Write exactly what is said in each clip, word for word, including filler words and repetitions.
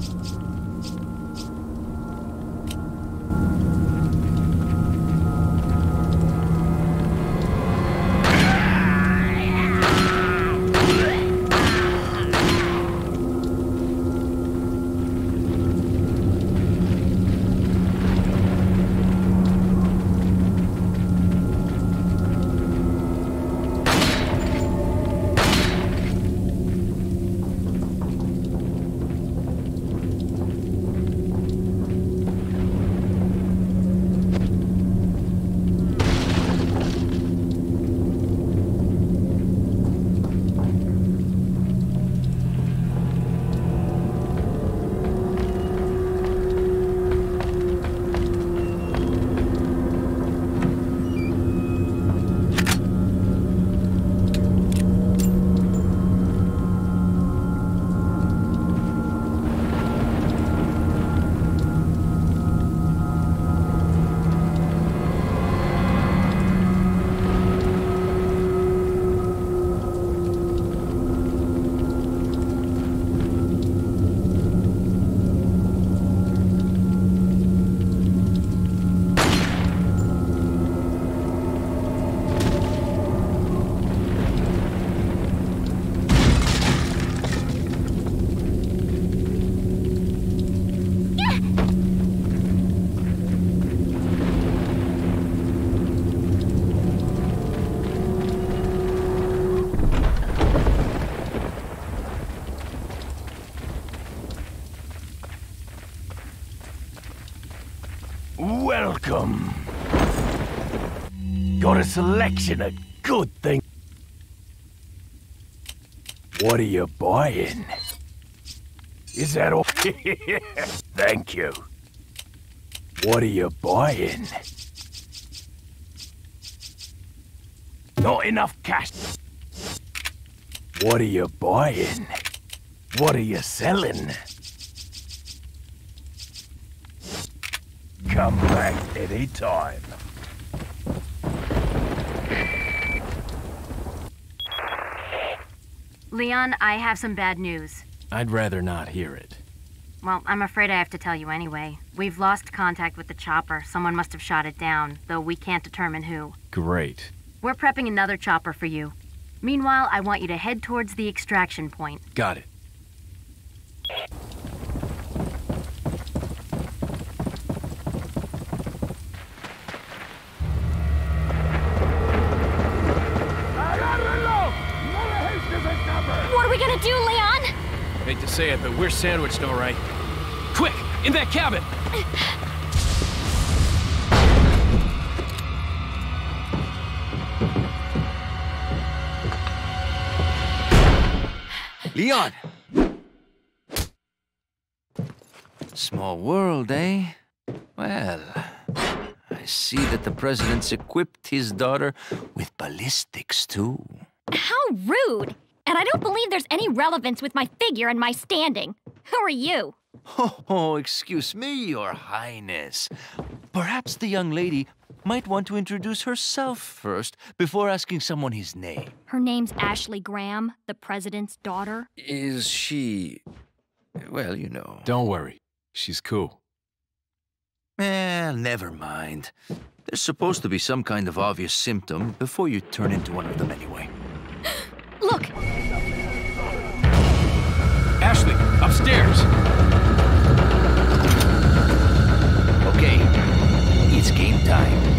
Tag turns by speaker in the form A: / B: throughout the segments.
A: Welcome. Got a selection of good things. What are you buying? Is that all? Thank you. What are you buying? Not enough cash. What are you buying? What are you selling? Come back any time.
B: Leon, I have some bad news.
C: I'd rather not hear it.
B: Well, I'm afraid I have to tell you anyway. We've lost contact with the chopper. Someone must have shot it down, though we can't determine who.
C: Great.
B: We're prepping another chopper for you. Meanwhile, I want you to head towards the extraction point.
C: Got it.
D: What are we gonna do, Leon?
C: Hate to say it, but we're sandwiched all right. Quick! In that cabin!
E: Leon! Small world, eh? Well, I see that the president's equipped his daughter with ballistics, too.
D: How rude! And I don't believe there's any relevance with my figure and my standing. Who are you?
E: Oh, excuse me, Your Highness. Perhaps the young lady might want to introduce herself first before asking someone his name.
D: Her name's Ashley Graham, the president's daughter.
E: Is she... well, you know...
C: Don't worry. She's cool.
E: Eh, never mind. There's supposed to be some kind of obvious symptom before you turn into one of them anyway.
D: Look!
C: Ashley, upstairs!
E: Okay, it's game time.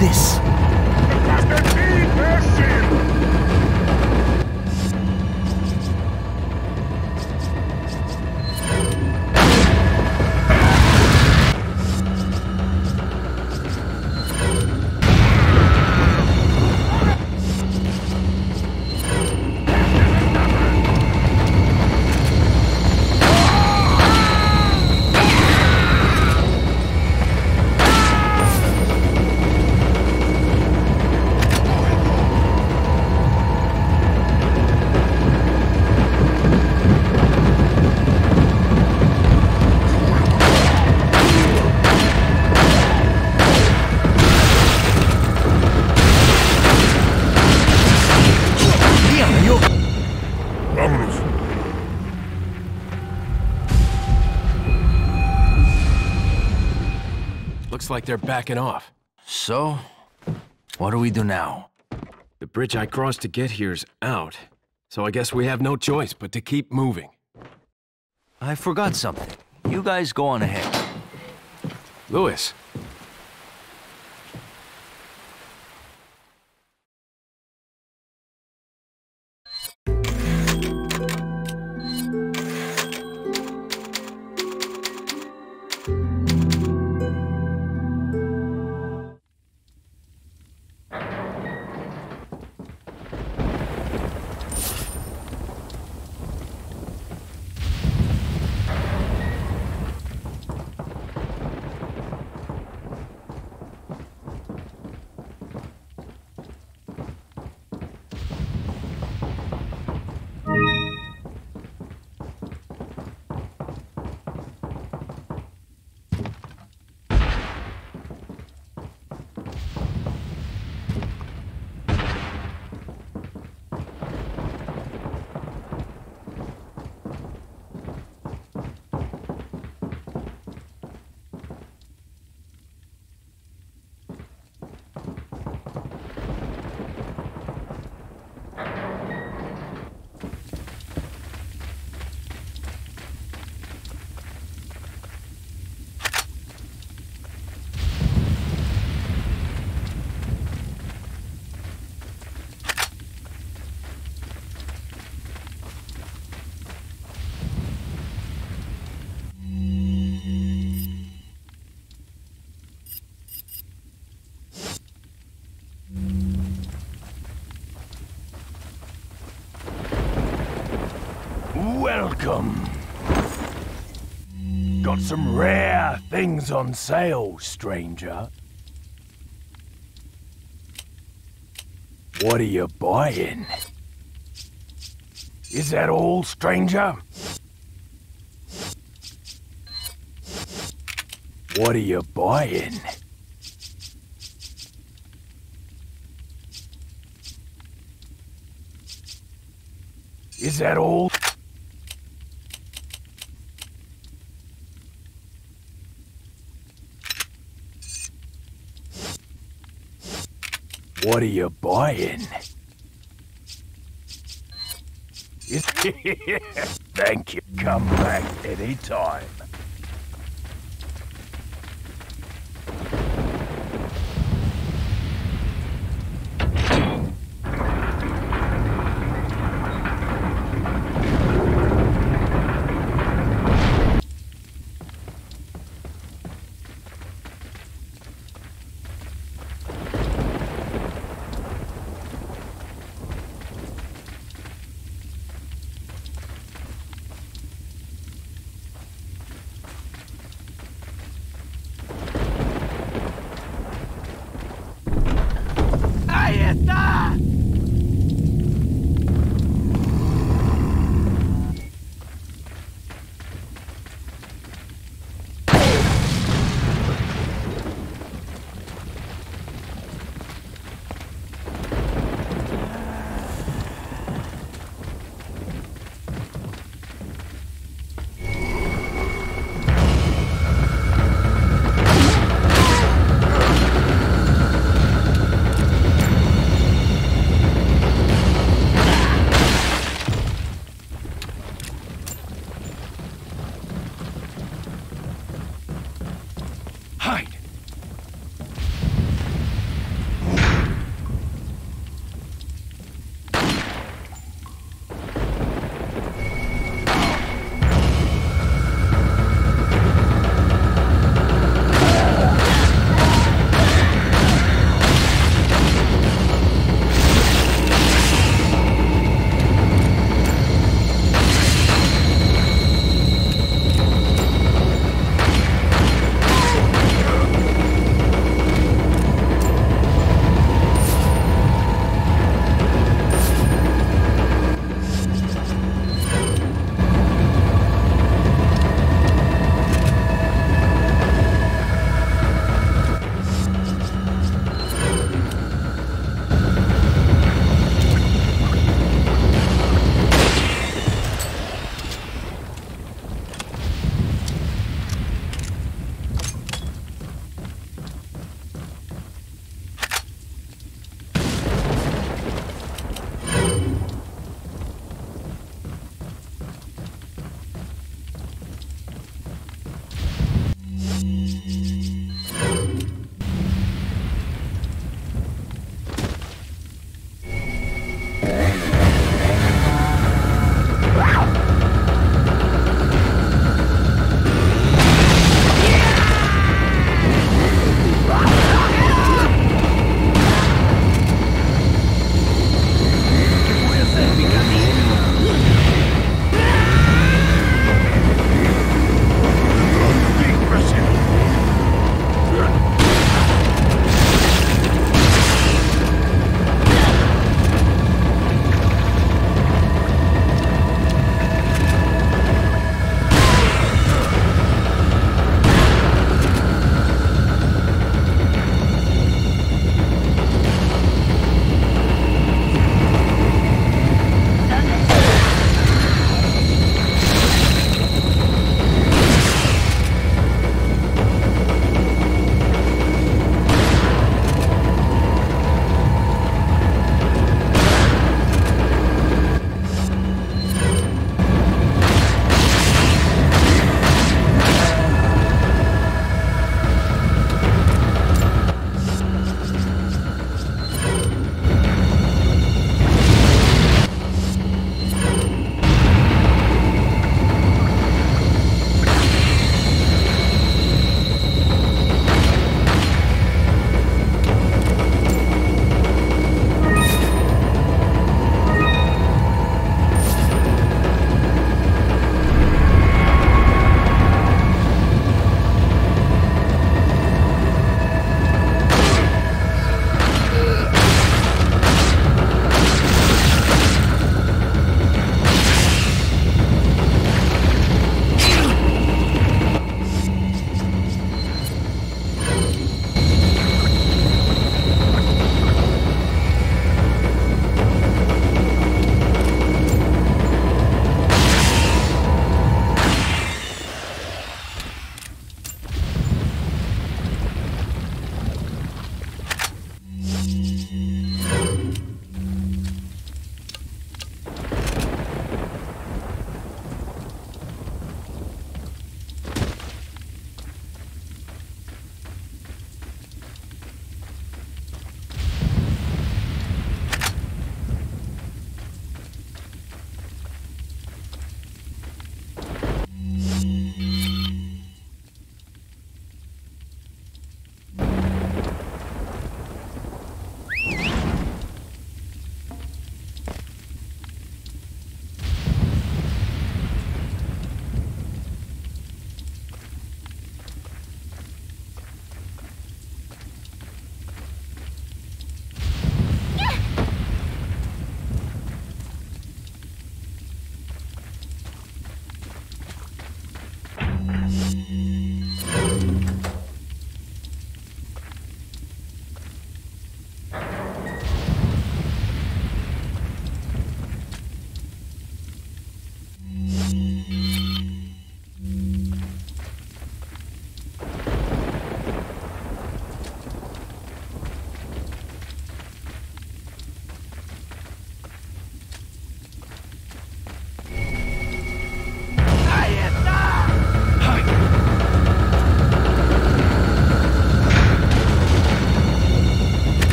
A: this?
C: Looks like they're backing off.
E: So, what do we do now?
C: The bridge I crossed to get here's out, so I guess we have no choice but to keep moving.
E: I forgot something. You guys go on ahead.
C: Louis.
A: Welcome. Got some rare things on sale, stranger. What are you buying? Is that all, stranger? What are you buying? Is that all? What are you buying? Is Thank you. Come back anytime.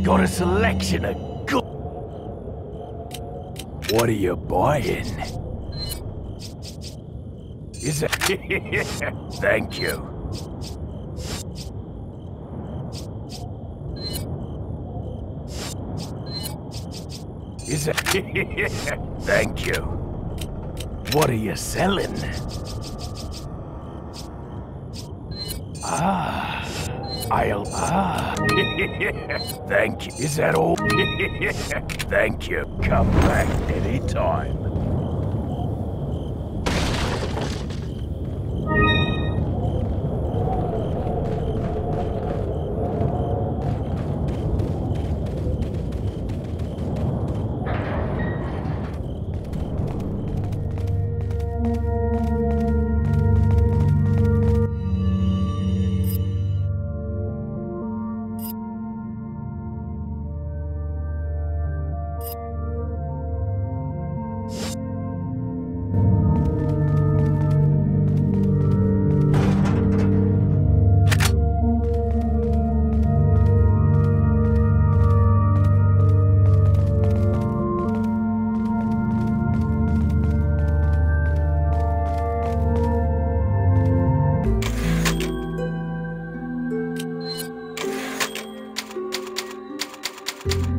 A: Got a selection of good. What are you buying? Is it? Thank you. Is it? Thank you. What are you selling? Ah, I'll. Ah, thank you. Is that all? Thank you. Come back anytime.
F: You